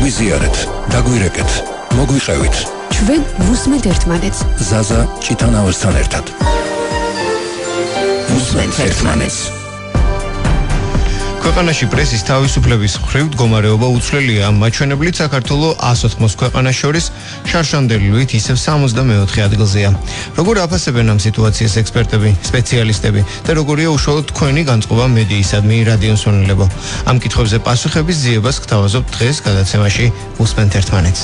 გაგვიზიარეთ, დაგვირეკეთ, მოგვიყევით. ჩვენ ვუსმენთ ერთმანეთს. ზაზა ჭიტანავასთან ერთად. ვუსმენთ ერთმანეთს. ქვეყანაში პრესის თავისუფლების მხრივ მდგომარეობა უცვლელია. მაჩვენებლით საქართველოს 180 ქვეყანას შორის შარშანდელივით ისევ 64 ადგილზეა. როგორ აფასებენ ამ სიტუაციას ექსპერტები, სპეციალისტები და როგორია უშუალოდ თქვენი განწყობა მედიისადმი რადიოსმენელებო? ამ კითხვებზე პასუხების ძიებას გთავაზობთ დღეს გადაცემაში ვუსმენთ ერთმანეთს.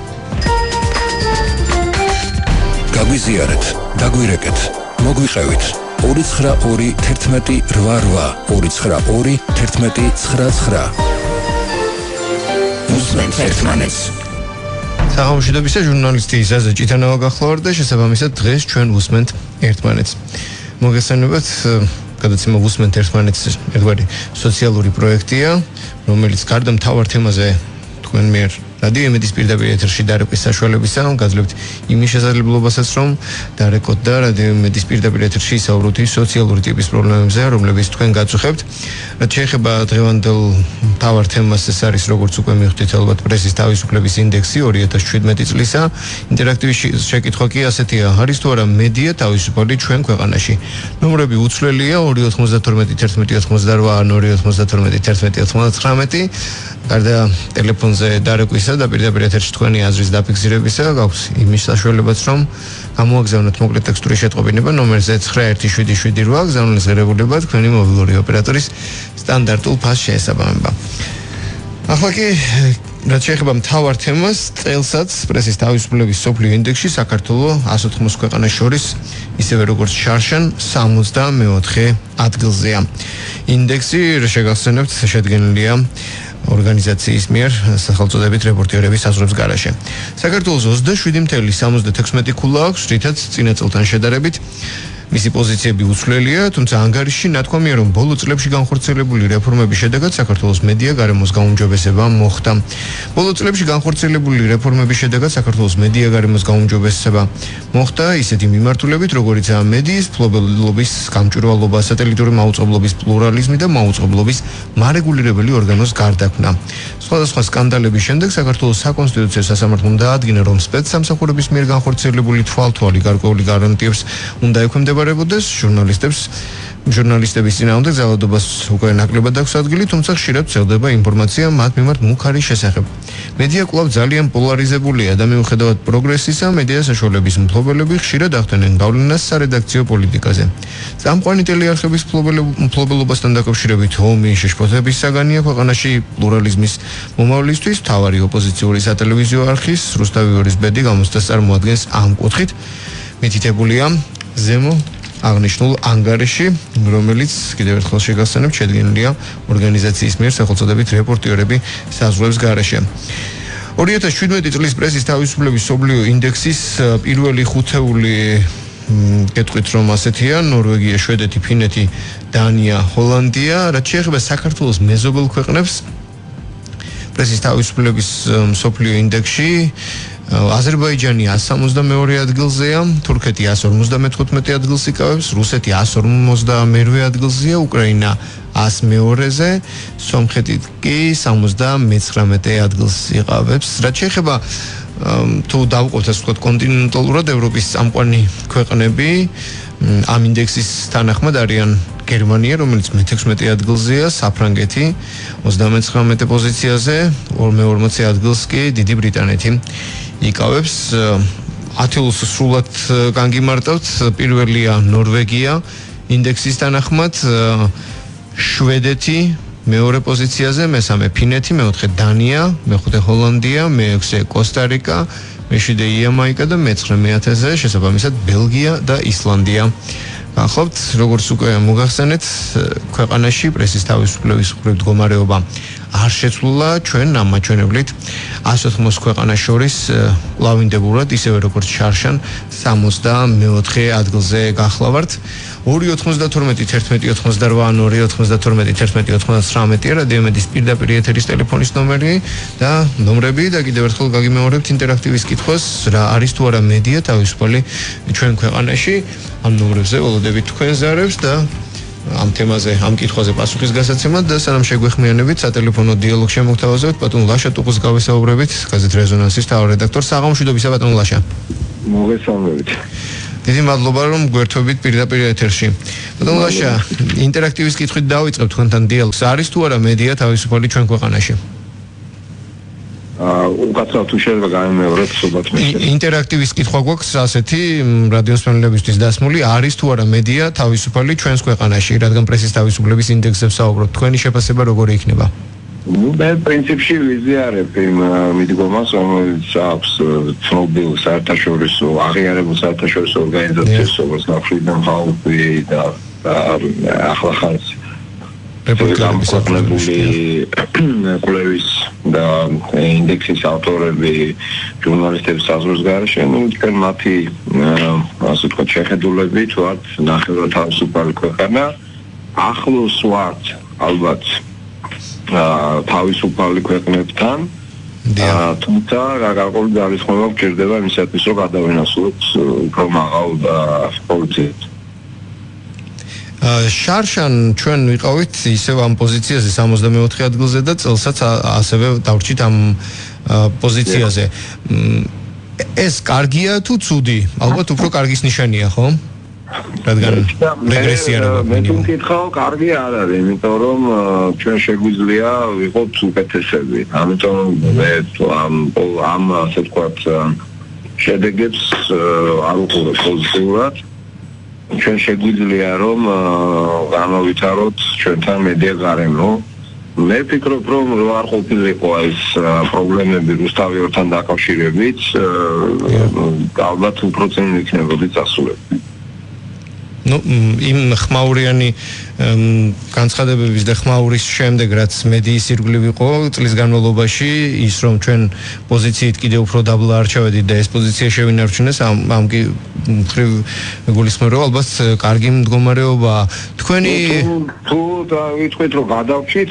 გაგვიზიარეთ, დაგვირეკეთ, მოგვიყევით. 292 11 88 292 11 99 ვუსმენთ ერთმანეთს. სახელმწიფოებისა ჟურნალისტი ზაზა ჭიტანავა გახლავართ და შესაბამისად დღეს ჩვენ ვუსმენთ ერთმანეთს. მოგესალმებით, გადაცემა ვუსმენთ ერთმანეთს ერთგვარი სოციალური პროექტია, რომელიც გარდა მთავარ თემაზე თქვენ მიერ რადიო იმედის პირდაპირ ეთერში დარეკვის საშუალებისა გაძლევთ იმის შესაძლებლობასაც, რომ დარეკოთ და რადიო იმედის პირდაპირ ეთერში ისაუბროთ ის სოციალური ტიპის პრობლემებზე, რომლებიც თქვენ გაწუხებთ. რაც შეეხება დღევანდელ მთავარ თემას, ეს არის როგორც უკვე მივხვდით ალბათ პრესის თავისუფლების ინდექსი 2017 წლისა. ინტერაქტივი შეკითხვა კი ასეთია: არის თუ არა მედია თავისუფალი ჩვენ ქვეყანაში? ნომრები უცვლელია 292 11 88 292 11 99. გარდა ტელეფონზე დარეკვისა და პირდაპირ ეთერში თქვენი აზრის დაფიქსირებისა გაქვს იმის საშუალებაც, რომ გამოაგზავნოთ მოკლე ტექსტური შეტყობინება ნომერზე 917778 გზავნილის ღირებულება თქვენი მობილური ოპერატორის სტანდარტულ ფასს შეესაბამება. ახლა კი რაც შეეხება მთავარ თემას, წელსაც პრესის თავისუფლების მსოფლიო ინდექსში საქართველოს 180 ქვეყანას შორის ისევე როგორც შარშან 64 ადგილზეა. ინდექსი შეგახსენებთ შედგენილია ორგანიზაციის მიერ სახელწოდებით რეპორტიორების აზრობის გარეშე. საქართველოს 27.76 ქულა აქვს, რითაც წინა წელთან შედარებით მისი პოზიციები უცვლელია, თუმცა ანგარიშში ნათქვამია, რომ ბოლო წლებში განხორციელებული რეფორმების შედეგად საქართველოს მედია გარემოს გაუმჯობესება მოხდა. ბოლო წლებში განხორციელებული რეფორმების შედეგად საქართველოს მედია გარემოს გაუმჯობესება მოხდა ისეთი მიმართულებით, როგორიცაა მედიის ფლობელობის გამჭვირვალობა, სატელიტური მაუწყებლობის პლურალიზმი და მაუწყებლობის მარეგულირებელი ორგანოს გარდაქმნა. სხვადასხვა სკანდალების შემდეგ საქართველოს საკონსტიტუციო სასამართლომ დაადგინა, რომ სპეცსამსახურების მიერ განხორციელებული თვალთვალი გარკვეული გარანტიებს უნდა ექვემდებარებოდეს ჟურნალისტების წინააღმდეგ ძალადობას უკვე ნაკლებად აქვს ადგილი, თუმცა ხშირად ვრცელდება ინფორმაცია მათ მიმართ მუქარის შესახებ. მედია კვლავ ძალიან პოლარიზებულია და მიუხედავად პროგრესისა, მედია საშუალების მფლობელები ხშირად ახდენენ გავლენას სარედაქციო პოლიტიკაზე. წამყვანი ტელეარხების მფლობელობასთან დაკავშირებით ომი შეშფოთების საგანია ქვეყანაში პლურალიზმის მომავლისთვის. მთავარი ოპოზიციური სატელევიზიო არხის რუსთავი ორის ბედი გამოცდას წარმოადგენს ამ კუთხით. მითითებულია ზემო აღნიშნულ ანგარიში, რომელიც კიდევ ერთხელ შეგახსენებთ, შედგენილია ორგანიზაციის მიერ სახელწოდებით რეპორტიორები საზღვრების გარეშე. 2017 წლის პრესის თავისუფლების მსოფლიო ინდექსის პირველი ხუთეული გეტყვით, რომ ასეთია: ნორვეგია, შვედეთი, ფინეთი, დანია, ჰოლანდია. რაც შეეხება საქართველოს მეზობელ ქვეყნებს პრესის თავისუფლების მსოფლიო ინდექსში, აზერბაიჯანი 162 ადგილზეა, თურქეთი 155 ადგილს იკავებს, რუსეთი 152 ადგილზეა, უკრაინა 102-ზე, სომხეთი კი 79 ადგილს იკავებს. რაც შეეხება თუ დავყოთ ასე ვთქვათ კონტინენტალურად ევროპის წამყვანი ქვეყნები ამ ინდექსის თანახმად არიან გერმანია, რომელიც მე-16 ადგილზეა, საფრანგეთი 39 პოზიციაზე, 40 ადგილს კი დიდი ბრიტანეთი იკავებს. ათეულს სრულად განგიმარტავთ, პირველია ნორვეგია ინდექსის თანახმად, შვედეთი მეორე პოზიციაზე, მესამე ფინეთი, მეოთხე დანია, მეხუთე ჰოლანდია, მეექვსე კოსტა-რიკა, მეშვიდე იამაიკა და მე-19-ზე შესაბამისად ბელგია და ისლანდია. გახლავთ, როგორც უკვე მოგახსენეთ, ქვეყანაში პრესის თავისუფლების მხრივ მდგომარეობა არ შეცვლილა, ჩვენ ამ მაჩვენებლით 180 ქვეყანას შორის კვლავინდებურად, ისევე როგორც შარშან 64 ადგილზე გახლავართ. 292 11 88 292 11 99 რადიო იმედის პირდაპირ ეთერის ტელეფონის ნომერი და ნომრები და კიდევ ერთხელ გაგიმეორებთ ინტერაქტივის კითხვას, რა არის თუ არა მედია თავისუფალი ჩვენ ქვეყანაში. ამ ნომრებზე ველოდებით თქვენ ზარებს და ამ თემაზე, ამ კითხვაზე პასუხის გასაცემად და სანამ შეგვეხმიანებით სატელეფონო დიალოგში მოგთავაზებთ ბატონ ლაშა ტუყუს გავესაუბრებით, გაზეთ რეზონანსის თავრედაქტორ. საღამოშვიდობისა ბატონ ლაშა. მოგესალმებით. დიდი მადლობა რომ გვერთვებით პირდაპირ ეთერში. ბატონ ლაშა, ინტერაქტივის კითხვით დავიწყებ თქვენთან დიალოგს. არის თუ არა მედია თავისუფალი ჩვენ ქვეყანაში? უკაცრავ თუ შეიძლება გამიმეოროთ სულაც მე. ინტერაქტივის კითხვა გვაქვს ასეთი რადიოს მსმენელებისთვის დასმული, არის თუ არა მედია თავისუფალი ჩვენს ქვეყანაში, რადგან პრესის თავისუფლების ინდექსზე ვსაუბრობთ. თქვენი შეფასება როგორი იქნება? მე პრინციპში ვიზიარებ იმ მიდგომას, რომელიც აქვს ცნობილ საერთაშორისო აღიარებულ საერთაშორისო ორგანიზაციებს, όπως Freedom House და ახლა ხანს გამოქვეყნებული კვლევის და ინდექსის ავტორები ჟურნალისტების საზღვრის გარეშე, თქვენ მათი ასე ვთქვათ შეხედულებით ვართ ნახევრად თავისუფალი ქვეყანა, ახლოს ვართ ალბათ თავისუფალი ქვეყნებთან, თუმცა გარკვეული ძალისხმევა გვჭირდება იმისათვის, რომ გადავინაცვლოთ უფრო მაღალ პოზიციებს. შარშან ჩვენ ვიყავით ისევ ამ პოზიციაზე 64 ადგილზე და წელსაც ასევე დავრჩით ამ პოზიციაზე. ეს კარგია თუ ცუდი? ალბათ უფრო კარგის ნიშანია, ხო? რადგან რეგრესია რა მე თუ მკითხავ, კარგი არ არის, იმიტომ რომ ჩვენ შეგვიძლია ვიყოთ უკეთესები. ამიტომ მე ამ ასე ვთქვათ შედეგებს არ უყურებ პოზიტიურად. ჩვენ შეგვიძლია რომ გამოვითაროთ ჩვენთან მედია გარემო. მე ვფიქრობ რომ არ ყოფილიყო ეს პრობლემები რუსთავიორთან დაკავშირებით, ალბათ უფრო წინ იქნებოდი წასულები. იმ ხმაურიანი განცხადებების და ხმაურის შემდეგ რაც მედიის ირგვლივ იყო წლის განმავლობაში ის რომ ჩვენ პოზიციით კიდევ უფრო დაბლა არჩევდით და ეს პოზიცია შევინარჩუნეს ამ მხრივ გულისხმობ რომ ალბათ კარგი მდგომარეობა თქვენი თუ ვიტყვით რომ გადავჭით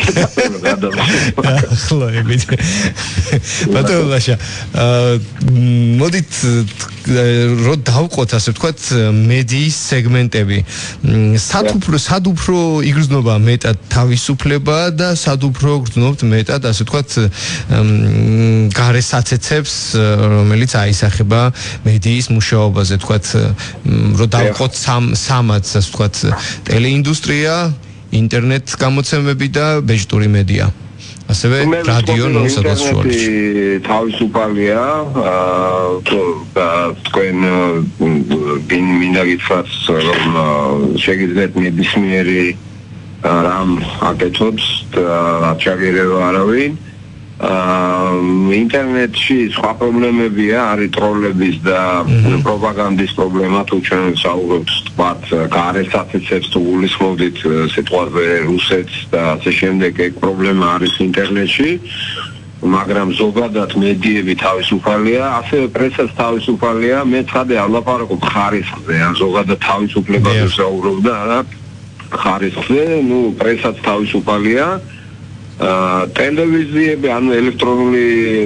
ხლოებით ბატონ ლაშა მოდით რო დავყოთ ასე ვთქვათ მედიის სეგმენტები სად უფრო იგრძნობა მეტად თავისუფლება და სად უფრო გრძნობთ მეტად ასე ვთქვათ გარესაცეცებს რომელიც აისახება მედიის მუშაობაზე ვთქვათ რო დავყოთ სამად ასე ვთქვათ ტელეინდუსტრია ინტერნეტ გამოცემები და ბეჭდური მედია ასევე რადიო სადაც შორის თავისუფალია თქვენ მინდა გითხრათ რომ შეგიძლიათ ნებისმიერი რამ აკეთოთ რაც ჩაგერევა არავინ ინტერნეტში სხვა პრობლემებია არის ტროლების და პროპაგანდის პრობლემა თუ ჩვენ საუბრობთ თქვათ გარესაცეცებს თუ გულისხმობთ სიტყვაზე რუსეთს და ასე შემდეგ ეგ პრობლემა არის ინტერნეტში მაგრამ ზოგადად მედიები თავისუფალია ასევე პრესაც თავისუფალია მე ცხადე არ ლაპარაკობ ხარისხზე ან ზოგადად თავისუფლებაზე საუბრობ და არა ხარისხზე პრესაც თავისუფალია ტელევიზიები ანუ ელექტრონული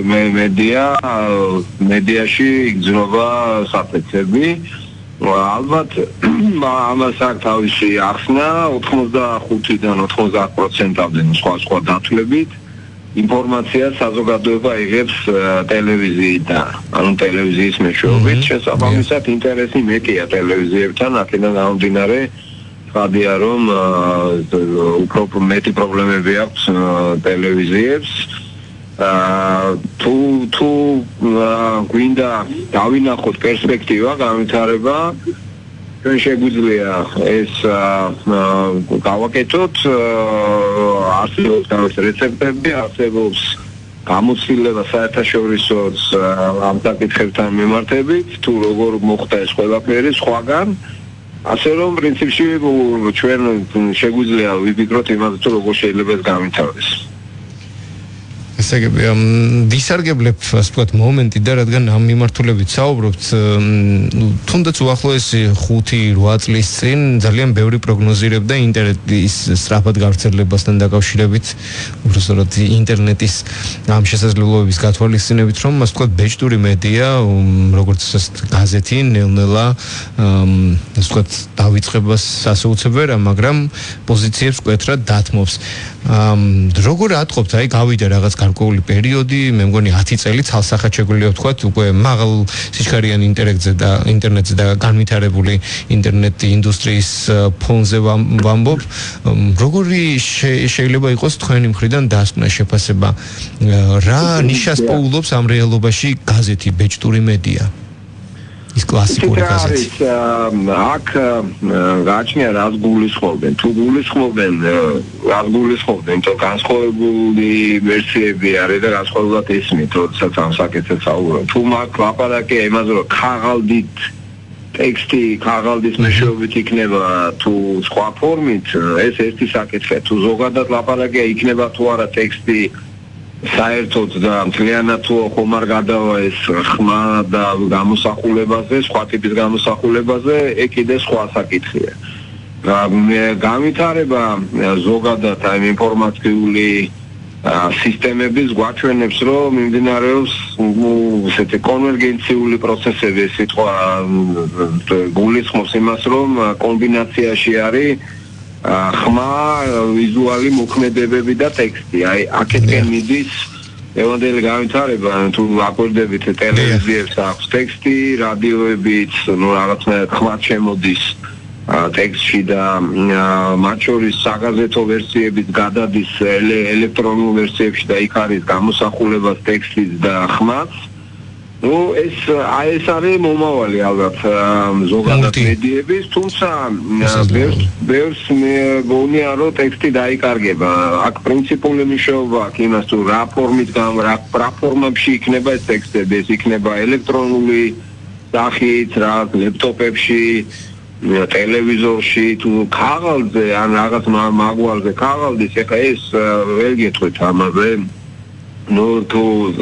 მედიაში იგრძნობა საფეცები ალბათ ამას აქვს თავისი ახსნა 85-დან 90%-ამდე სხვა დათვლებით ინფორმაცია საზოგადოება იღებს ტელევიზიიდან ანუ ტელევიზიის მეშვეობით შესაბამისად ინტერესი მეტია ტელევიზიებთან აქედან გამომდინარე ხადია რომ უფრო მეტი პრობლემები აქვს ტელევიზიებს თუ გვინდა დავინახოთ პერსპექტივა განვითარება ჩვენ შეგვიძლია ეს გავაკეთოთ არსებობს თავისი რეცეპტები არსებობს გამოცდილება საერთაშორისო ამ საკითხებთან მიმართებით თუ როგორ მოხდა ეს ყველაფერი სხვაგან ასე რომ პრინციპში ჩვენ შეგვიძლია ვიფიქროთ იმაზე თუ როგორ შეიძლება ეს გამვითარდეს. ესე იგი ვისარგებლებ ასე ვთქვათ მომენტი და რადგან ამ მიმართულებით საუბრობთ თუნდაც უახლოესი 5-8 წლის წინ ძალიან ბევრი პროგნოზირებდა ინტერნეტის სწრაფად გავრცელებასთან დაკავშირებით უბრალოდ ინტერნეტის ამ შესაძლებლობების გათვალისწინებით რომ ასე ვთქვათ ბეჭდური მედია როგორც გაზეთი ნელ-ნელა ასე ვთქვათ დავიწყებას ასე უცებერა მაგრამ პოზიციებს მკვეთრად დათმობს როგორ ატყობთ აი გავიდა რაღაც გარკვეული პერიოდი მე მგონი 10 წელი თალსახად შეგვიძლია ვთქვათ უკვე მაღალ სიჩქარიან ინტერნეტზე და განვითარებული ინტერნეტ ინდუსტრიის ფონზე ვამბობ როგორი შეიძლება იყოს თქვენი მხრიდან დასკვნა შეფასება რა ნიშას პოულობს ამ რეალობაში გაზეთი ბეჭდური მედია ის კლასიკური გაზეთი აქ გააჩნია რას გულისხმობენ თუ გულისხმობენ რას გულისხმობენ თუ განსხვავებული ვერსიები არის და განსხვავებულად ისმით როდესაც ამ საკითხზე საუბრობთ თუ მაგ ლაპარაკია იმაზე რომ ქაღალდით ტექსტი ქაღალდის მეშვეობით იქნება თუ სხვა ფორმით ეს ერთი საკითხია თუ ზოგადად ლაპარაკია იქნება თუ არა ტექსტი საერთოდ და მთლიანად თუ ხომ არ გადავა ეს ხმა და გამოსახულებაზე, სხვა ტიპის გამოსახულებაზე, ეგ კიდე სხვა საკითხია. განვითარება ზოგადად აი ინფორმაციული სისტემების გვაჩვენებს, რომ მიმდინარეობს ესეთი კონვერგენციული პროცესები, სიტყვა გულისხმობს იმას, რომ კომბინაციაში არის ხმა, ვიზუალი მოქმედებები და ტექსტი. აი, აქეთკენ მიდის ევანდელი განვითარება, თუ აკვირდებით ტელევიზიებს აქვს ტექსტი, რადიოებიც, ну რაღაცნაირად ხმად შემოდის ტექსტში და მათ შორის საგაზეთო ვერსიებიც გადადის ელექტრონულ ვერსიებში და იქ არის გამოსახულებას ტექსტის და ხმაც. Ну, ეს არის მომავალი ალბათ ზოგადად მედიების, თუმცა ბევრს მეგონია, რომ ტექსტი დაიკარგება. აქ პრინციპული მნიშვნელობა აქვს იმას, თუ რა ფორმით რა ფორმებში იქნება ეს ტექსტები, ეს იქნება ელექტრონული სახით, რა ლეპტოპებში, ტელევიზორში, თუ ქაღალდზე, ან რაღაც მაგვალზე ქაღალდის, ეხლა ეს ვერ გეტყვით ამაზე. Ну, то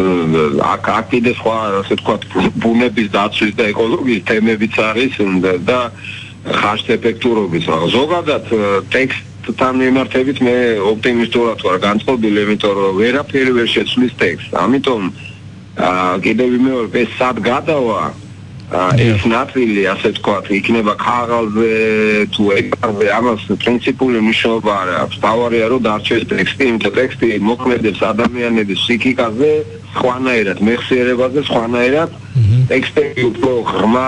აქ სხვა, ასე ვთქვათ, ბუნების დაცვის და ეკოლოგიის თემებიც არის და ხარჯეფექტურობის. ზოგადად ტექსტთან მიმართებით მე ოპტიმისტურად ვარ განწყობილი, იმიტომ რომ ვერაფერი ვერ შეცვლის ტექსტს. ამიტომ კიდევ ვიმეორებ, ეს სად გადავა ეს ნაწილი, ასე ვთქვათ, იქნება ქაღალდზე თუ ეკრანზე, ამას პრინციპული მნიშვნელობა არ აქვს. თავარია რომ დარჩეს ტექსტი, იმიტომ ტექსტი მოქმედებს ადამიანების ფსიქიკაზე სხვანაირად, მეხსიერებაზე სხვანაირად. ტექსტები უფრო ღრმა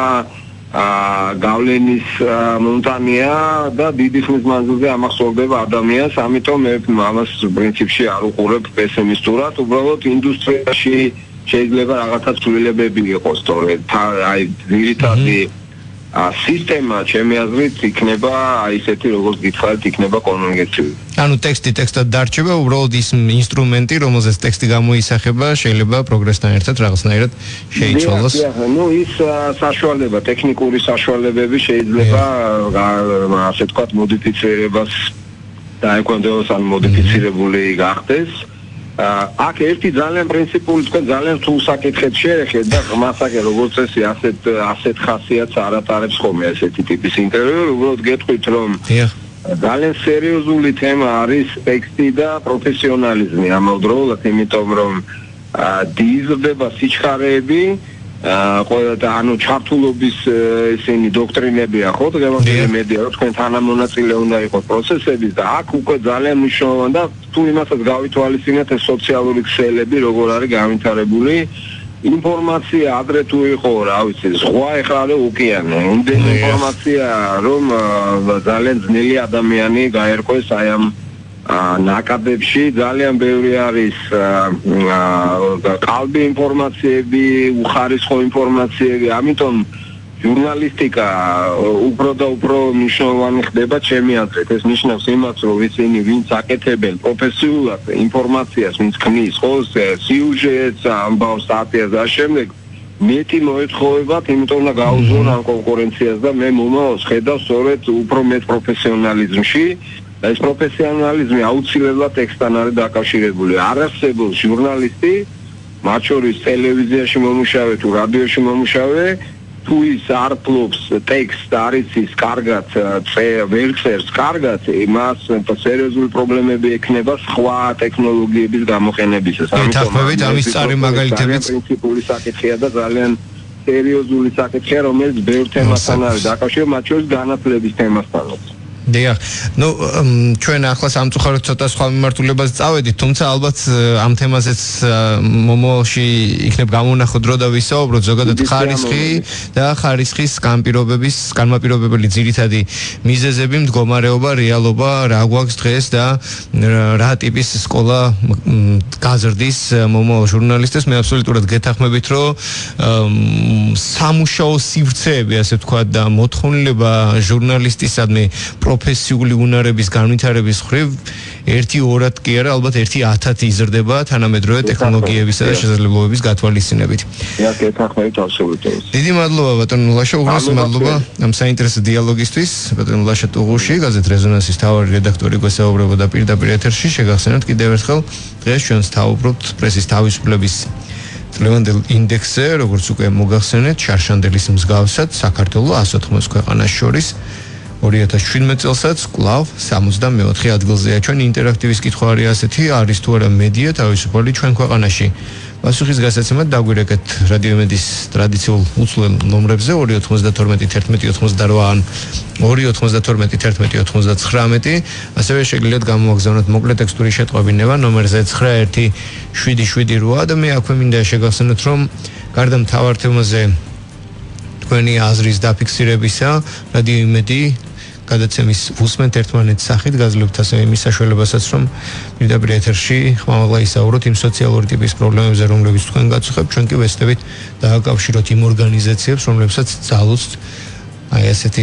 გავლენის მომტანია და დიდი ხნის მანძილზე ამახსოვრდება ადამიანს, ამიტომ მე ამას პრინციპში არ უყურებ პესიმისტურად, უბრალოდ ინდუსტრიაში შეიძლება რაღაცა ცვლილებები იყოს, თორე აი ძირითადი სისტემა ჩემი აზრით იქნება აი ესეთი როგორც გითხარით იქნება კონვერგენციული. ანუ ტექსტად დარჩება უბრალოდ ის ინსტრუმენტი, რომელზეც ტექსტი გამოისახება, შეიძლება პროგრესთან ერთად რაღაცნაირად შეიცვალოს. Ну, ის საშუალება, ტექნიკური საშუალებები შეიძლება ასე ვთქვათ მოდიფიცირებას დაეკვემდებოს ან მოდიფიცირებული გახდეს. აქ ერთი ძალიან პრინციპული თქვენ ძალიან თუ საკითხებს შეეხეთ და მასაკე როგორც წესი ასეთ ხასიათს არ ატარებს ხოლმე ესეთი ტიპის ინტერვიუ, უბრალოდ გეტყვით რომ ძალიან სერიოზული თემა არის ტექსტი და პროფესიონალიზმი ამავდროულად, იმიტომ რომ დიზრდება სიჩქარეები ანუ ჩართულობის ესენი დოქტრინებია ხო დღევანდელი მედია რომ თქვენ თანამონაწილე უნდა იყოს პროცესების და აქ უკვე ძალიან მნიშვნელოვანი და თუ იმასაც გავითვალისწინებთ ეს სოციალური ქსელები როგორ არის განვითარებული ინფორმაცია ადრე თუ იყო რა ვიცი სხვა ეხლა არის ოკეანე იმდენი ინფორმაცია რომ ძალიან ძნელი ადამიანი გაერკვეს აი ამ ნაკადებში ძალიან ბევრი არის ყალბი ინფორმაციები, უხარისხო ინფორმაციები, ამიტომ ჟურნალისტიკა უფრო და უფრო მნიშვნელოვანი ხდება ჩემი აზრით. ეს ნიშნავს იმას, რომ ისინი ვინც აკეთებენ პროფესიულად ინფორმაციას, ვინც ქმნის ხო სიუჟეტს, ამბავს სტატიას და შემდეგ მეტი მოეთხოვებათ, იმიტომ რომ გაუზრონ ამ კონკურენციას და მე მომავალს ხედავ სწორედ უფრო მეტ პროფესიონალიზმში. და ეს პროფესიონალიზმი აუცილებლად ტექსტთან არის დაკავშირებული. არ არსებობს ჟურნალისტი, მათ შორის ტელევიზიაში მომუშავე თუ რადიოში მომუშავე, თუ ის არ ფლობს ტექსტს, არის ის კარგად ვერ წერს კარგად, მას სერიოზული პრობლემები ექნება სხვა ტექნოლოგიების გამოყენებისას. ამიტომ ამის წარი მაგალითებიც პრინციპული საკითხია და ძალიან სერიოზული საკითხია, რომელიც ბევრ თემასთან არის დაკავშირებული, მათ შორის განათლების თემასთანაც. დიახ, ნუ ჩვენ ახლა სამწუხაროდ ცოტა სხვა მიმართულებას წავედით, თუმცა ალბათ ამ თემაზეც მომავალში იქნებ გამონახო დრო და ვისაუბროთ ზოგადად ხარისხის განმაპირობებელი ძირითადი მიზეზები, მდგომარეობა, რეალობა, რა გვაქვს დღეს და რა ტიპის სკოლა გაზრდის მომავალ ჟურნალისტებს. მე აბსოლუტურად გეთანხმებით, რომ სამუშაო სივრცეები, ასე ვთქვათ, და მოთხოვნილება ჟურნალისტისადმი პროფესიული უნარების განვითარების ხრივ 1-2 კი არა, ალბათ 1-10 იზრდება თანამედროვე ტექნოლოგიებისა და შესაძლებლობების გათვალისწინებით. დიდი მადლობა ბატონო ლაშა, უღრმესი მადლობა ამ საინტერესო დიალოგისთვის. ბატონო ლაშა ტუღუში, გაზეთ რეზონანსის მთავარი რედაქტორი გვესაუბრებოდა პირდაპირ ეთერში. შეგახსენოთ კიდევ ერთხელ, დღეს ჩვენ ვსაუბრობთ პრესის თავისუფლების წლევანდელ ინდექსზე, როგორც უკვე მოგახსენეთ, შარშანდელის მსგავსად საქართველოს 180 ქვეყანას შორის 2017 წელსაც კვლავ 64 ადგილზეა. ჩვენი ინტერაქტივის კითხვა არის ასეთი, არის თუ არა მედია თავისუფალი ჩვენ ქვეყანაში? პასუხის გასაცემად დაგვირეკეთ რადიო იმედის ტრადიციულ უცვლელ ნომრებზე 292 11 88 ან 292 11 99, ასევე შეგიძლიათ გამოვაგზავნოთ მოკლე ტექსტური შეტყობინება ნომერზე 917778 და მე აქვე მინდა შეგახსენოთ, რომ გარდა მთავარ თემაზე თქვენი აზრის დაფიქსირებისა, რადიო იმედი გადაცემის უსმენთ ერთმანეთს სახით, გაძლევთ ასევე იმის საშუალებასაც, რომ პირდაპირ ეთერში ხმამაღლა ისაუბროთ იმ სოციალური ტიპის პრობლემებზე, რომლებიც თქვენ გაწუხებთ, ჩვენ კი ვესწრებით დააკავშიროთ იმ ორგანიზაციებს, რომლებსაც ძალუძთ აი ასეთი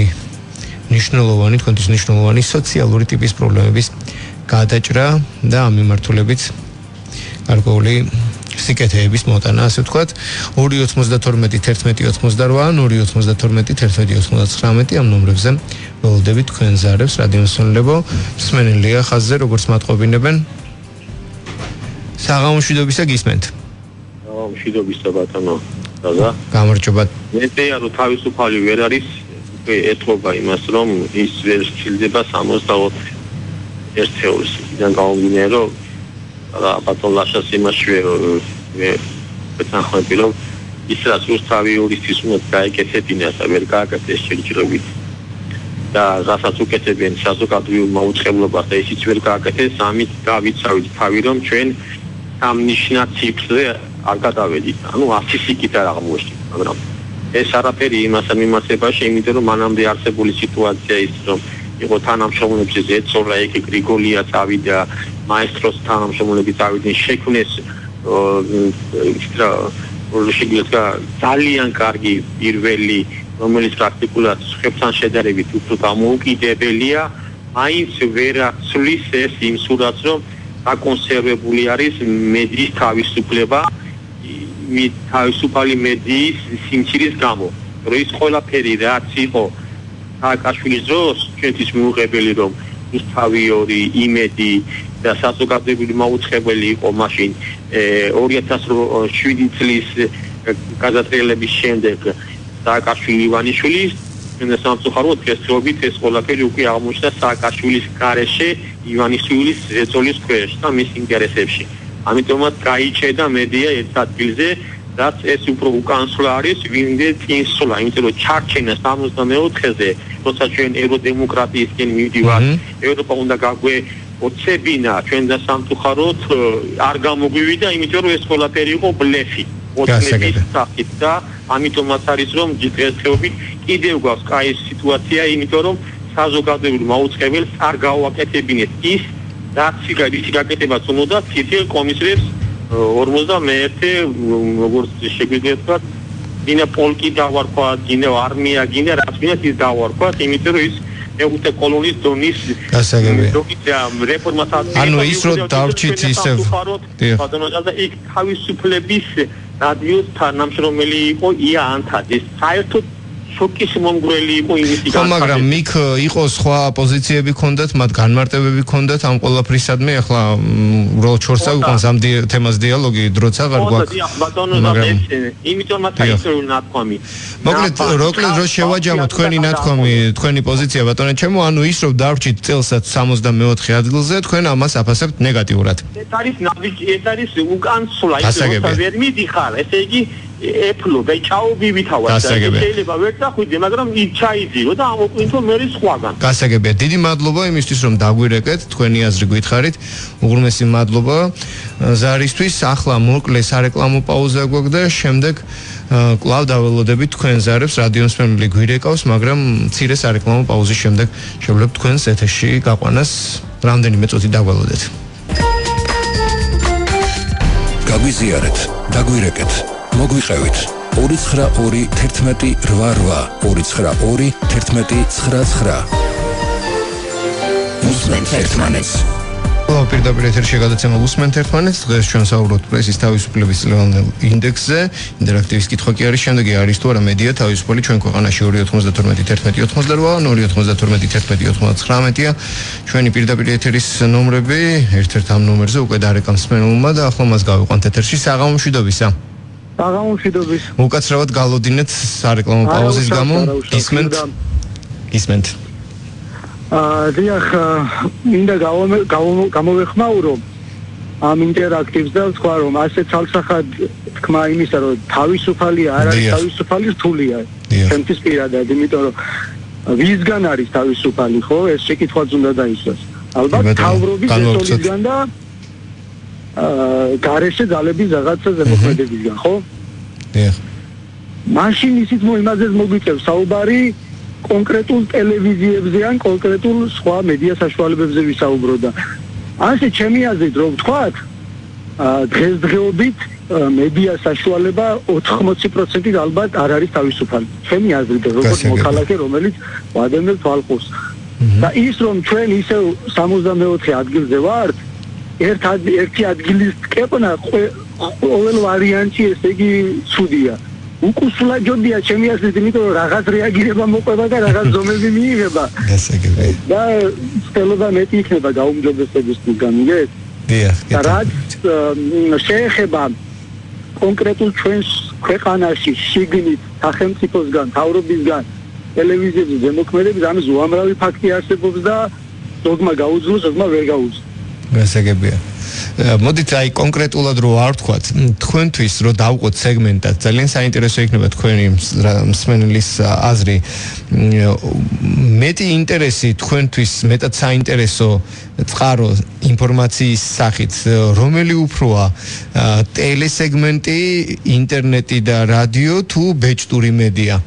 თქვენთვის მნიშვნელოვანი სოციალური ტიპის პრობლემების გადაჭრა და ამ მიმართულებით გარკვეული სიკეთეების მოტანა, ასე ვთქვათ. 292 11 88 ან 292 11 99 ამ ნომრებზე ველოდებით თქვენ ზარებს რადიო მსმენელებო. მსმენელია ხაზზე, როგორც მატყობინებენ. საღამომშვიდობისა გისმენთ. საღამომშვიდობისა ბატონო. დაზა. გამარჯობა. მედია რო თავისუფალი ვერ არის, ეთქობა იმას, რომ ის ვერ სჩილდება 64 ერთეულს.იდან გამომდინარე, რომ ბატონ ლაშას იმაში ვეთანხმები, რომ ის რაც რუსთავი იურისტის უნდა გაეკეთებინა და ვერ გააკეთეს შეჯიბრებით და რასაც უკეთებენ საზოგადოებრივ მაუწყებლობას და ისიც ვერ გააკეთეს, ამით დავიცავით თავი, რომ ჩვენ ამ ნიშნად ციფრზე არ გადავედით. ანუ 100 სიკით არ აღმოჩნდა, მაგრამ ეს არაფერი იმასთან მიმართებაში, იმიტომ რომ მანამდე არსებული სიტუაცია ის, რომ იყო თანამშრომლებში ზეცოლა, ეკი გრიგოლია წავიდა, მაესტროს თანამშრომლები წავიდნენ, შექმნეს ძალიან კარგი პირველი, რომელიც პრაქტიკულად ხებთან შედარებით უფრო დამოუკიდებელია, მაინც ვერ აცვლის ეს იმ სურათს, რომ დაკონსერვებული არის მედიის თავისუფლება, თავისუფალი მედიის სიმცირის გამო. რომ ის ყველაფერი რაც იყო სააკაშვილის დროს, ჩვენთვის მიუღებელი, რომ რუსთავი 2, იმედი და საზოგადოებრივი მაუწყებელი იყო მაშინ 2007 წლის გადატრიალების შემდეგ სააკაშვილი ივანიშვილის და სამწუხაროდ დღესდღეობით ეს ყველაფერი უკვე აღმოჩნდა სააკაშვილის გარეშე ივანიშვილის ზეწოლის ქვეშ და მის ინტერესებში. ამიტომაც გაიჭედა მედია ერთ ადგილზე, რაც ეს უფრო უკანსვლა არის, ვინმე წინსვლა, იმიტომ რომ ჩარჩენა 64-ზე, როცა ჩვენ ევროდემოკრატიისკენ მივდივართ, ევროპა უნდა გაგვეოცებინა, ჩვენ და სამწუხაროდ არ გამოგვივიდა, იმიტომ რომ ეს ყველაფერი იყო ბლეფი, ოცნების სახით და ამიტომაც არის რომ დღესდღეობით კიდევ გვაქვს კაი სიტუაცია, იმიტომ რომ საზოგადოებრივ მაუწყებელს არ გავაკეთებინეთ ის, რაც ისი გაკეთებაც უნდა თითქმის კომისრებს 51 როგორც შეგვიძლია თქვა, გინდა პოლკი დავარქვა, გინდა არმია, გინდა რაც გინდა ის დავარქვა, იმიტომ რომ ის მეუღლე კოლონის დონის რეფორმასაც ანუ ის რო დავრჩით ისევ ბატონო და იქ თავისუფლების რადიოს თანამშრომელი იყო ია ანთაძე. საერთოდ შოკის მომგვრელი იყო იმის განსაკუთრებით. მაგრამ მიქ იყო სხვა პოზიციები ქონდათ, მათ განმარტებები ქონდათ ამ ყველაფრისადმი, ახლა უბრალოდ ჩორს აგვიყვანს ამ თემას დიალოგი, დროც აღარ გვაქვს. მაგრამ იმიტომ მათ აიწევენ ნათქვამი. მოკლედ, რო შევაჯამოთ თქვენი ნათქვამი, თქვენი პოზიცია ბატონო ჩემო, ანუ ის რომ დავრჩით წელსაც 64 ადგილზე, თქვენ ამას აფასებთ ნეგატიურად. ეს არის უკან სვლა, ის რომ ვერ მიდიხარ, ესე იგი ეფლო და ჩაობივითავა და შეიძლება ვერ დახვიდე, მაგრამ ის ჩაიძირო და ამოკვინთო მე სხვაგან. გასაგებია. დიდი მადლობა იმისთვის რომ დაგვირეკეთ, თქვენი აზრი გითხარით. უღრმესი მადლობა ზარისთვის. ახლა მოკლე სარეკლამო პაუზა გვაქვს და შემდეგ კვლავ დაველოდებით თქვენ ზარებს, რადიო მსმენელი გვირეკავს, მაგრამ მცირე სარეკლამო პაუზის შემდეგ შევლებთ თქვენს ეთერში გაყვანას. რამდენიმე წუთი დაველოდეთ. გაგვიზიარეთ, დაგვირეკეთ. მოგვიყევით 292 11 88 292 11 99 უსმენთ ერთმანეთს. პირდაპირ ეთერში გადაცემა უსმენთ ერთმანეთს. დღეს ჩვენ საუბრობთ პრესის თავისუფლების ლევანელ ინდექსზე. ინტერაქტივის კითხვა კი არის შემდეგი, არის თუ არა მედია თავისუფალი ჩვენ ქვეყანაში 292 11 88 292 11 99-ია ჩვენი პირდაპირ ეთერის ნომრები. ერთ-ერთ ამ ნომერზე უკვე დარეკავს მსმენელმა და ახლა მას გავიყვანთ ეთერში. საღამომშვიდობისა. საღამომშვიდობის. უკაცრავად გალოდინეთ სარეკლამო პაუზის გამო. გისმენთ. დიახ, მინდა გამოვეხმაურო ამ ინტერაქტივს და თქვა რომ ასე ცალსახად თქმა იმისა რომ თავისუფალია არ არის თავისუფალი რთულია. ჩემთვის პირადად, იმიტომ რომ ვისგან არის თავისუფალი, ხო? ეს შეკითხვაც უნდა დაისვას. ალბათ თავრობის ესოლისგან და გარეშე ძალების რაღაცა ზემოქმედებისგან, ხო? დიახ. მაშინ ისიც იმაზე მოგვიწევს საუბარი კონკრეტულ ტელევიზიებზე ან კონკრეტულ სხვა მედია საშუალებებზე ვისაუბრო და ასე ჩემი აზრით რომ ვთქვათ, დღესდღეობით მედია საშუალება 80% ალბათ არ არის თავისუფალი. ჩემი აზრით, როგორც მოქალაქე, რომელიც ვადენებ თვალყურს. და ის რომ ჩვენ ისევ 64 ადგილზე ვართ, ერთი ადგილის კეპნა ყოველ ვარიანტი ესე იგი ცუდია. უკუსლა ჯობია ჩემი აზრით, იმიტომ რომ რაღაც რეაგირება მოყვება და რაღაც ზომები მიიღება. გასაგებია. და ცდილობა მეტი იქნება გაუმჯობესების გამიგეთ? დიახ. და რაც შეეხება კონკრეტულ ჩვენს ქვეყანაში შიგნით სახელმწიფოსგან, თავრობისგან, ტელევიზიების ზემოქმედების ამის უამრავი ფაქტი არსებობს და ზოგმა გაუძლო, ზოგმა ვერ გაუძლო. გასაგებია. მოდით აი კონკრეტულად რო არ ვთქვათ, თქვენთვის რო დავყოთ სეგმენტად, ძალიან საინტერესო იქნება თქვენი მსმენელის აზრი. მეტი ინტერესი თქვენთვის, მეტად საინტერესო წყარო ინფორმაციის სახით, რომელი უფროა ტელესეგმენტი, ინტერნეტი და რადიო თუ ბეჭდური მედია?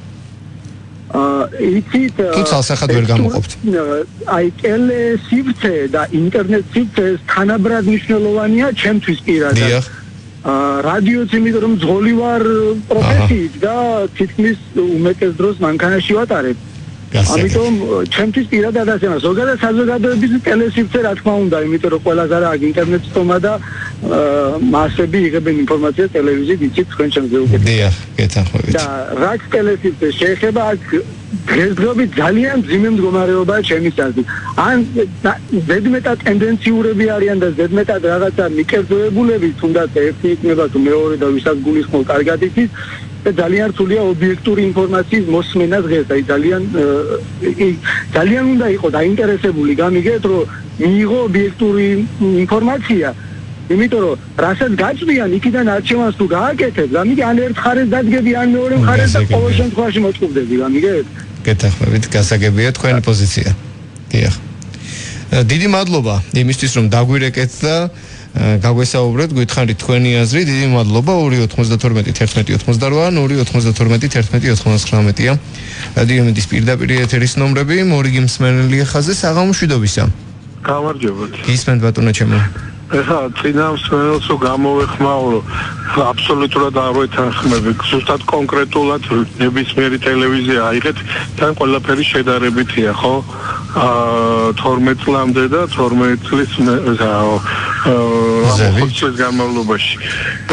იცით თუ ცალსახად ვერ გამოყოფთ. აი ტელესივრცე და ინტერნეტსივრცე თანაბრად მნიშვნელოვანია ჩემთვის პირადად. დიახ. რადიოც იმიტომ რომ ძღოლი ვარ პროფესიით და თითქმის უმეტეს დროს მანქანაში ვატარებ. ამიტომ ჩემთვის პირადად ასეა. ზოგადად საზოგადოების ტელესივრცე რა თქმა უნდა, იმიტომ რომ ყველას არა აქვს ინტერნეტ სტომა და მასები იღებენ ინფორმაციას ტელევიზიით, იცით თქვენ ჩემზე უკეთ. დიახ, გეთანხმებით. და რაც ტელესივრცე შეეხება, აქ დღესდღეობით ძალიან მძიმე მდგომარეობაა ჩემის აზრით. ან ზედმეტად ტენდენციურები არიან და ზედმეტად რაღაცა მიკერძოებულები, თუნდაც ერთი იქნება თუ მეორე და ვისაც გულისხმობ კარგად იცით. და ძალიან რთულია ობიექტური ინფორმაციის მოსმენა დღეს. აი ძალიან უნდა იყოს დაინტერესებული, გამიგეთ, რომ მიიღო ობიექტური ინფორმაცია. იმიტომ რომ რასაც გაწვიან, იქიდან არჩევანს თუ გააკეთებ, გამიგე ან ერთ მხარეს დადგები, ან მეორე მხარეს და ყოველ შემთხვევაში მოწყობდები, გამიგეთ? გეთანხმებით, გასაგებია თქვენი პოზიცია. დიახ. დიდი მადლობა იმისთვის რომ დაგვირეკეთ და გაგვესაუბრეთ, გითხარით თქვენი აზრი. დიდი მადლობა. 292 11 88 292 11 99-ია. რადიო მედიის პირდაპირ ეთერის ნომრები, მორიგი მსმენელი ხაზზე. საღამომშვიდობისა. გამარჯობათ. გისმენთ ბატონო ჩემო. ეხლა წინა მსმენელს რო გამოვეხმაურო, აბსოლუტურად არ ვეთანხმები. ზუსტად კონკრეტულად ნებისმიერი ტელევიზია აიღეთ, თან ყველაფერი შედარებითია, ხო? 12 წლამდე და 12 წლის წლის განმავლობაში.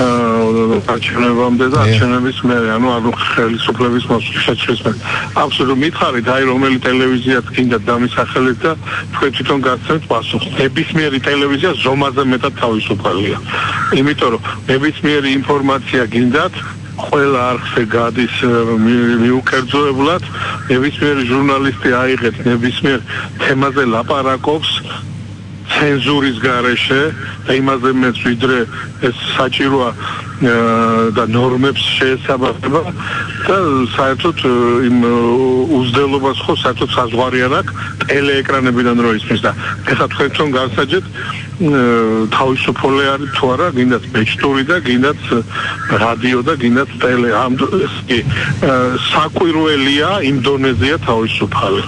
არჩევნებამდე და არჩევნების მერე, ანუ ხელისუფლების შეცვლის მერე. აბსოლუტურად მითხარით, აი რომელი ტელევიზიაც გინდა დამისახელეთ და თქვენ თვითონ გასცემთ პასუხს. ნებისმიერი ტელევიზია ზომაზე მეტად თავისუფალია. იმიტომ რომ ნებისმიერი ინფორმაცია გინდათ ყველა არხზე გადის მიუკერძოებლად, ნებისმიერი ჟურნალისტი აიღებს ნებისმიერ თემაზე ლაპარაკობს ცენზურის გარეშე და იმაზე მეც ვიდრე ეს საჭიროა და ნორმებს შეესაბამება და საერთოდ იმ უზრდელობას ხო საერთოდ საზღვარი არ აქვს ტელეეკრანებიდან რო ისმის და ეხლა თქვენ თვითონ განსაჯეთ თავისუფალი არის თუ არა გინდათ ბეჭდური და გინდათ რადიო და გინდათ ტელე ამ საკვირველია იმ დონეზეა თავისუფალი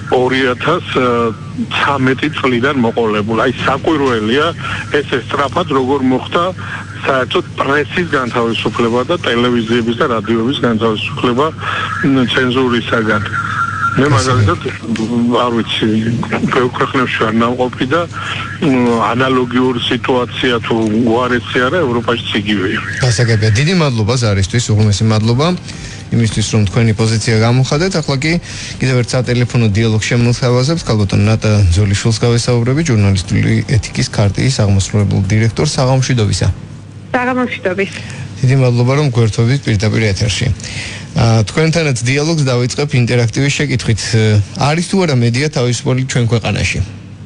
2013 წლიდან მოყოლებული აი საკვირველია ეს სწრაფად როგორ მოხდა საერთოდ პრესის განთავისუფლება და ტელევიზიების და რადიოების განთავისუფლება ცენზურისაგან მე მაგალითად არ ვიცი ქვეყნებში არ ნამყოფი და ანალოგიური სიტუაცია თუ უარესი არა ევროპაშიც იგივეა. გასაგებია. დიდი მადლობა ზარისთვის, უღრმესი მადლობა იმისთვის რომ თქვენი პოზიცია გამოხადეთ. ახლა კი კიდევ ერთ სატელეფონო დიალოგს შემოთავაზებთ ქალბატონ ნატა ძოლიშვილს გავესაუბრებით, ჟურნალისტური ეთიკის ქარტიის აღმასრულებელ დირექტორს. საღამოშვიდობისა. საღამოშვიდობის. დიდი მადლობა რომ გვერდობით პირდაპირ ეთერში. თქვენთანაც დიალოგს დავიწყებ ინტერაქტივის შეკითხვით. არის თუ არა მედია თავისუფალი ჩვენ ქვეყანაში?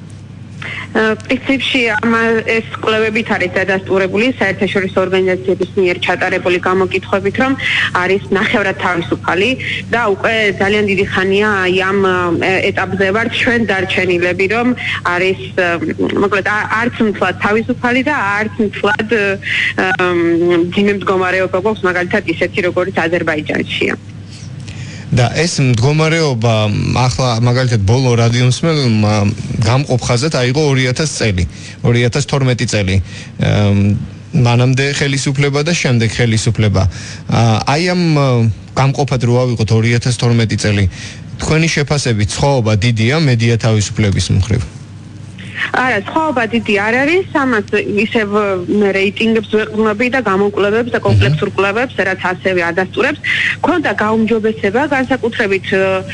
პრინციპში ეს კვლევებით არის დადასტურებული საერთაშორისო ორგანიზაციების მიერ ჩატარებული გამოკითხვებით, რომ არის ნახევრად თავისუფალი და უკვე ძალიან დიდი ხანია ამ ეტაპზე ვართ ჩვენ დარჩენილები, რომ არის მოკლედ არც მთლად თავისუფალი და არც მთლად მძიმე მდგომარეობა გვაქვს, მაგალითად ისეთი როგორც აზერბაიჯანშია. და ეს მდგომარეობა ახლა მაგალითად ბოლო რადიომსმენელმა გამყოფ ხაზად აიღო 2000 წელი 2012 წელი მანამდე ხელისუფლება და შემდეგ ხელისუფლება აი ამ გამყოფად რო ავიღოთ 2012 წელი თქვენი შეფასებით ცხოვრება დიდია მედია თავისუფლების მხრივ არა, ცხოვრება დიდი არ არის, ამას ისევ რეიტინგებს ვეყრდნობი და გამოკვლევებს და კომპლექსურ კვლევებს, რაც ასევე ადასტურებს. ქონდა გაუმჯობესება, განსაკუთრებით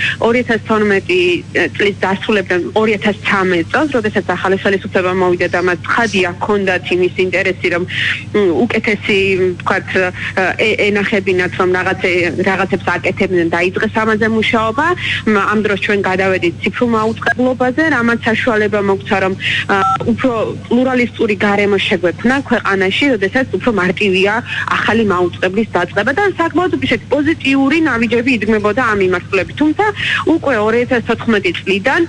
2012 წლის დასრულებიდან 2013 წელს, როდესაც ახალი ხელისუფლება მოვიდა და მათ ხადია ჰქონდათ იმის ინტერესი, რომ უკეთესი, ვთქვათ, ენახებინათ, რომ რაღაცებს აკეთებდნენ და იწყეს ამაზე მუშაობა. ამ დროს ჩვენ გადავედით ციფრულ მაუწყებლობაზე, რამაც საშუალება მოგცა, რომ უფრო პლურალისტური გარემო შეგვექმნა ქვეყანაში, როდესაც უფრო მარტივია ახალი მაუწყებლის დაწყება და საკმაოდ ისეთი პოზიტიური ნაბიჯები იდგმებოდა ამ მიმართულებით. თუმცა უკვე 2014 წლიდან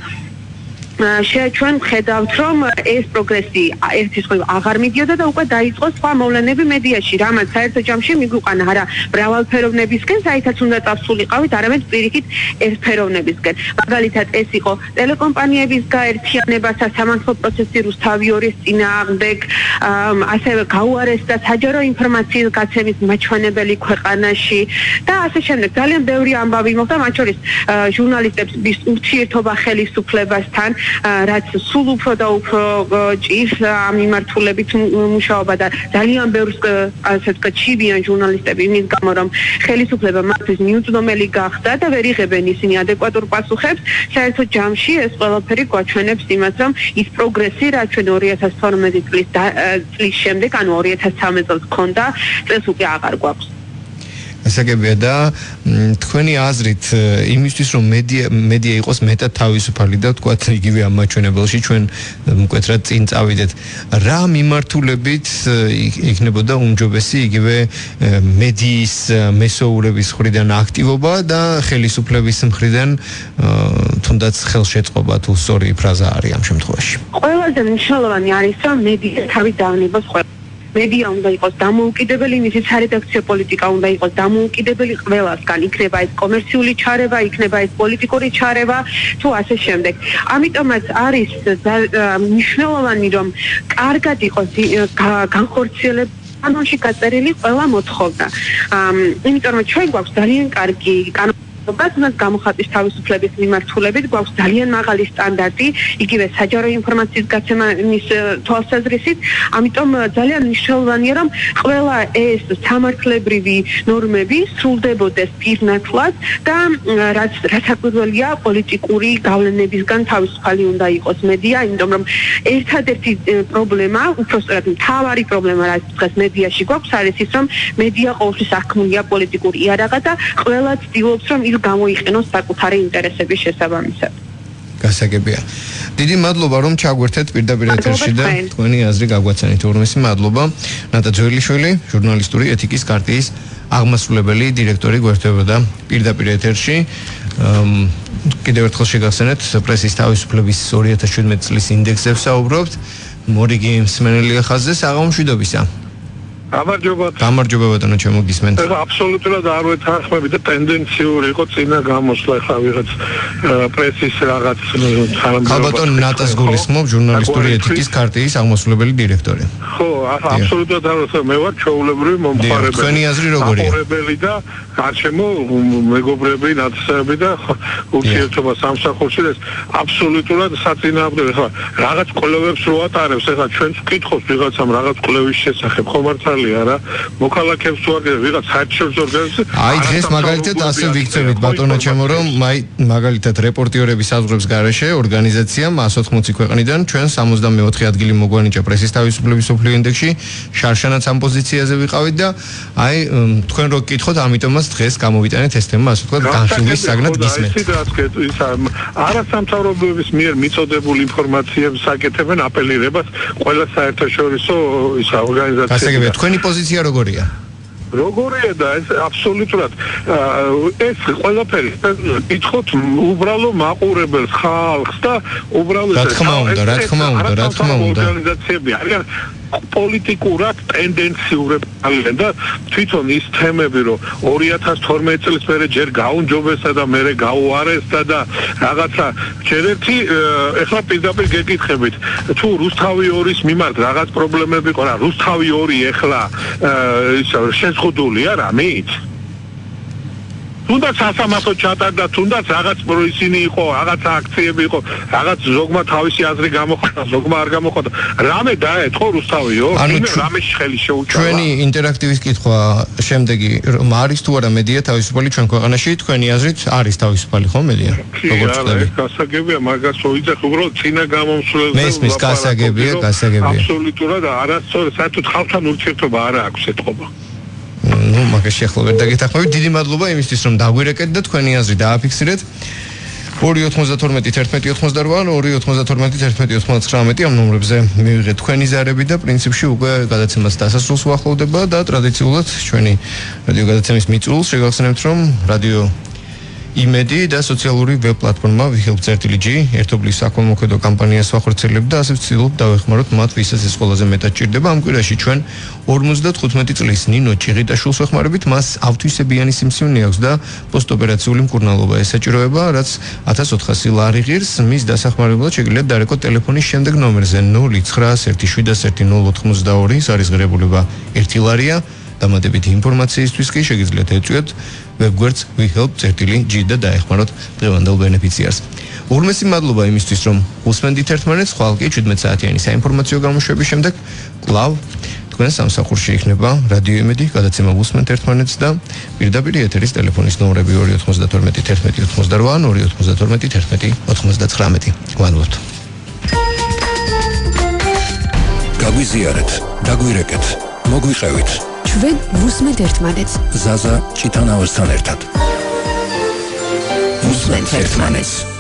ჩვენ ხედავთ, რომ ეს პროგრესი ერთის მხრივ აღარ მიდიოდა და უკვე დაიწყო სხვა მოვლენები მედიაში, რამაც საერთო ჯამში მიგვიყვანა არა მრავალფეროვნებისკენ, საერთოდ უნდა წავსულიყავით, არამედ პირიქით ერთფეროვნებისკენ. მაგალითად, ეს იყო ტელეკომპანიების გაერთიანება, სასამართლო პროცესი რუსთავიორის წინააღმდეგ, ასევე გაუარესდა საჯარო ინფორმაციის გაცემის მაჩვენებელი ქვეყანაში და ასე შემდეგ. ძალიან ბევრი ამბავი მოხდა, მათ შორის ჟურნალისტების ურთიერთობა ხელისუფლებასთან, რაც სულ უფრო და უფრო ჭირს ამ მიმართულებით მუშაობა და ძალიან ბევრს ასე ვთქვათ ჩივიან ჟურნალისტები იმის გამო რომ ხელისუფლება მათთვის მიუწვდომელი გახდა და ვერ იღებენ ისინი ადეკვატურ პასუხებს საერთოდ ჯამში ეს ყველაფერი გვაჩვენებს იმას რომ ის პროგრესი რაც ჩვენ 2012 წლის შემდეგ ანუ 2013 წელს ჰქონდა წელს უკვე აღარ გვაქვს ასაგებია და თქვენი აზრით იმისთვის რომ მედია იყოს მეტად თავისუფალი და თქვათ იგივე ამ მაჩვენებელში ჩვენ მკვეთრად წინ წავიდეთ რა მიმართულებით იქნებოდა უმჯობესი იგივე მედიის მესოურების მხრიდან აქტივობა და ხელისუფლების მხრიდან თუნდაც ხელშეწყობა თუ სწორი ფრაზა არის ამ შემთხვევაში ყველაზე მნიშვნელოვანი არის რომ მედია თავის დავნებას მედია უნდა იყოს დამოუკიდებელი, მისი სარედაქციო პოლიტიკა უნდა იყოს დამოუკიდებელი ყველასგან, იქნება ეს კომერციული ჩარევა, იქნება ეს პოლიტიკური ჩარევა, თუ ასე შემდეგ. ამიტომაც არის მნიშვნელოვანი, რომ კარგად იყოს განხორციელებული კანონში გაწერილი ყველა მოთხოვნა. იმიტომ რომ ჩვენ გვაქვს ძალიან კარგი თუნდაც გამოხატვის თავისუფლების მიმართულებით გვაქვს ძალიან მაღალი სტანდარტი, იგივე საჯარო ინფორმაციის გაცემის თვალსაზრისით, ამიტომ ძალიან მნიშვნელოვანია, რომ ყველა ეს სამართლებრივი ნორმები სრულდებოდეს პირნათლად და რაც საკვირველია პოლიტიკური გავლენებისგან თავისუფალი უნდა იყოს მედია, იმიტომ რომ ერთადერთი პრობლემა, უпростоრად მთავარი პრობლემა, რაც დღეს მედიაში გვაქვს, არის ის, რომ მედია ყოველთვის აღქმულია პოლიტიკური იარაღა და ყველა ცდილობს, რომ ის გამოიყენოს საკუთარი ინტერესების შესაბამისად. გასაგებია. დიდი მადლობა რომ ჩაგვერთეთ პირდაპირ ეთერში და თქვენი აზრი გაგვაცანით. ორმესი მადლობა. ნატა ძველიშვილი, ჟურნალისტური ეთიკის კარტიის აღმასრულებელი დირექტორი გვერდებოდა პირდაპირ ეთერში. კიდევ ერთხელ შეგახსენეთ პრესის თავისუფლების 2017 წლის ინდექსზე ვსაუბრობთ. მორიგი მსმენელია ხაზზე, საღამომშვიდობისა. გამარჯობა ბატონო, ჩემო გისმენთ. აბსოლუტურად არ ვეთანხმები და ტენდენციური იყო წინა გამოსვლა ხა ვიღაც პრესის რაღაც ბატონ ნატას გულისხმობ, ჟურნალისტური ეთიკის კარტიის აღმასრულებელი დირექტორი. ხო, აბსოლუტურად არ ვეთანხმები, მე ვარ ჩვეულებრივი მომხმარებელი. თქვენი აზრი როგორია? მომხმარებელი და გარშემო მეგობრები, ნაცნობი და ურთიერთობა სამსახურში ეს აბსოლუტურად საწინააღმდეგო. ხა რაღაც კვლევებს რო ატარებს, ეხლა ჩვენს ვკითხოს ვიღაცამ რაღაც კვლევის შესახებ, ხო მართალია არა მოქალაქეებს თუ არ ვიღაც საერთაშორისო ორგანიზაცია აი დღეს მაგალითად ასე ვიქცევით ბატონო ჩემო რომ მაგალითად რეპორტიორების საზღვრების გარეშე ორგანიზაციამ 180 ქვეყნიდან ჩვენ 64 ადგილი მოგვანიჭა პრესის თავისუფლების მსოფლიო ინდექსში შარშანაც ამ პოზიციაზე ვიყავით და აი თქვენ რო გკითხოთ ამიტომაც დღეს გამოვიტანეთ ეს თემა ასე ვთქვათ განხილვის საგნად გისმენთ არასამთავრობოების მიერ მიწოდებული ინფორმაციებს საკეთებენ აპელირებას ყველა საერთაშორისო ის ორგანიზაცია თქვენი პოზიცია როგორია? როგორია და ეს აბსოლუტურად ეს ყველაფერი ითხოვთ უბრალო მაყურებელს ხალხს და უბრალოდ რა თქმა უნდა ორგანიზაციები არიან პოლიტიკურად ტენდენციურად არიან და თვითონ ის თემები რომ 2012 წლის მერე ჯერ გაუნჯობესა და მერე გაუარესდა და რაღაცა ჯერ ერთი ეხლა პირდაპირ გეკითხებით თუ რუსთავი 2-ის მიმართ რაღაც პრობლემები ყო რა რუსთავი 2 ეხლა შეზღუდულია რამით თუნდაც სასამართლო ჩატარდა, თუნდაც რაღაც ისინი იყო, რაღაც აქციები იყო, რაღაც ზოგმა თავისი აზრი გამოხატა, ზოგმა არ გამოხატა. რამე დაეთქო რუსთავიო? რამეში ხელი შეუჭალა? ჩვენი ინტერაქტივის კითხვა შემდეგი, რომ არის თუ არა მედია თავისუფალი ჩვენ ქვეყანაში, თქვენი აზრით არის თავისუფალი ხო მედია? როგორც ხდება? გასაგებია, მაგას ვიძახ, უბრალოდ წინა გამომსვლელზე. მესმის გასაგებია. აბსოლუტურად არასწორი, საერთოდ ხალხთან ურთიერთობა არ აქვს ეთყობა. ну მაგაში ახლა ვერ დაგეთახმებით. დიდი მადლობა იმისთვის რომ დაგვირეკეთ და თქვენი აზრი დააფიქსირეთ. 2921188 2921119 ამ ნომრებზე მივიღეთ თქვენი ზარები და პრინციპში უკვე გადაცემას დასასრულს უახლოვდება და ტრადიციულად ჩვენი რადიო გადაცემის მიწურულს შეგახსენებთ რომ რადიო იმედი და სოციალური ვებ პლატფორმა WeHelp.G ერთობლივ საქველმოქმედო კამპანიას ვახორციელებთ და ასე ვცდილობთ დავეხმაროთ მათ ვისაც ეს ყველაზე მეტად ჭირდება. ამ კვირაში ჩვენ 55 წლის ნინო ჭიღიტაშვილს ვეხმარებით, მას ავთვისებიანი სიმსივნე აქვს და პოსტოპერაციული მკურნალობა ესაჭიროება, რაც 1400 ლარი ღირს. მის დასახმარებლად შეგიძლიათ დარეკოთ ტელეფონის შემდეგ ნომერზე 0991708082, ეს არის ღირებულება 1 ლარია. დამატებითი ინფორმაციისთვის კი შეგიძლიათ ეწვიოთ ვებგვერდს WeHelp.G და დაეხმაროთ დღევანდელ ბენეფიციარს. ურმესი მადლობა იმისთვის, რომ უსმენდით ერთმანეთს, ხვალ კი 17 საათიანი საინფორმაციო გამოშვების შემდეგ კვლავ თქვენ სამსახურში იქნება რადიო იმედი, გადაცემა უსმენთ ერთმანეთს და პირდაპირ ეთერის ტელეფონის ნომრები 2921188 2921199. გვანვლობთ. გაგვიზიარეთ, დაგვირეკეთ, მოგვიყევით. ჩვენ ვუსმენთ ერთმანეთს. ზაზა ჭიტანავასთან ერთად. ვუსმენთ ერთმანეთს.